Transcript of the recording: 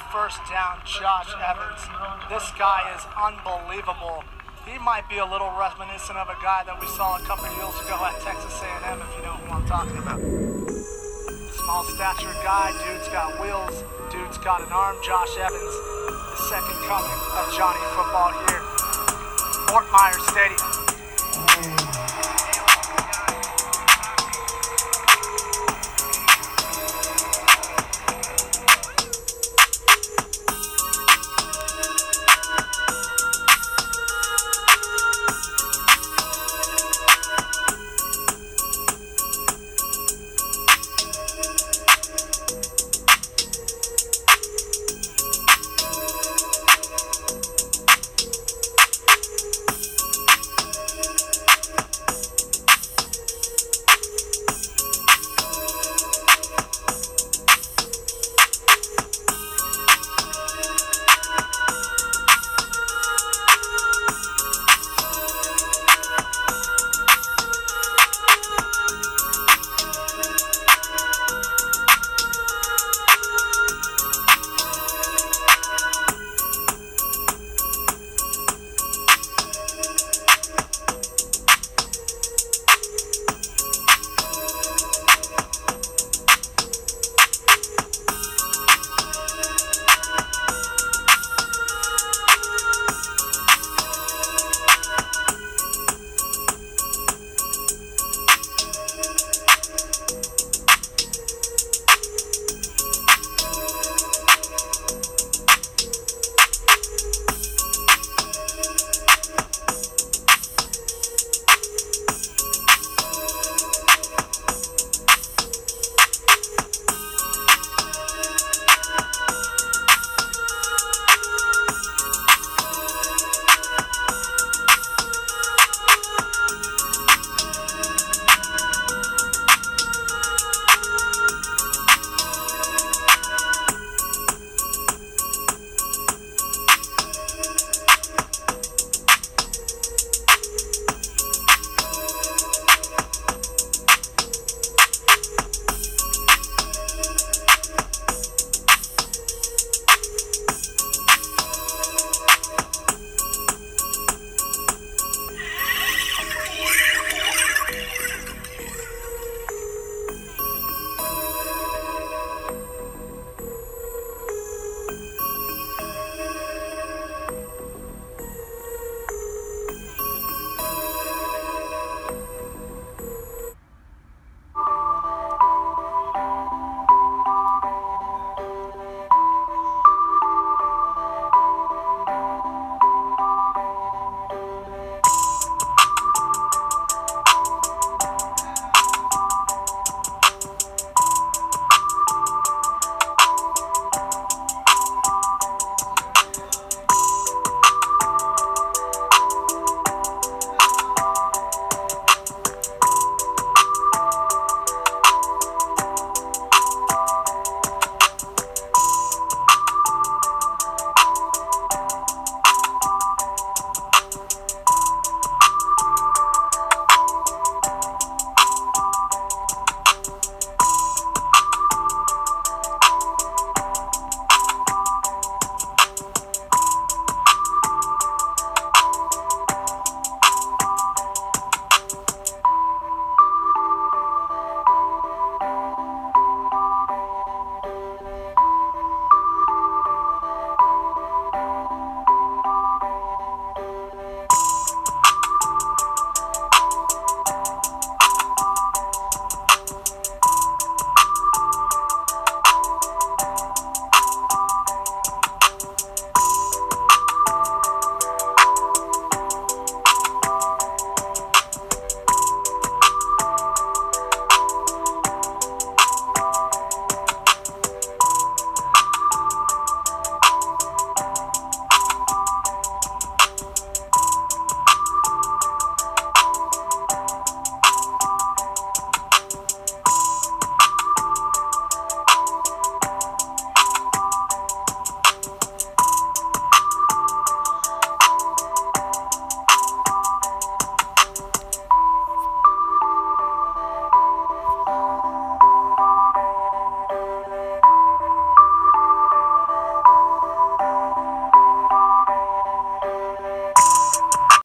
first down, Josh Evans. This guy is unbelievable. He might be a little reminiscent of a guy that we saw a couple years ago at Texas A&M, if you know who I'm talking about. Small stature guy, dude's got wheels, dude's got an arm. Josh Evans, the second coming of Johnny Football here, Fort Myers Stadium.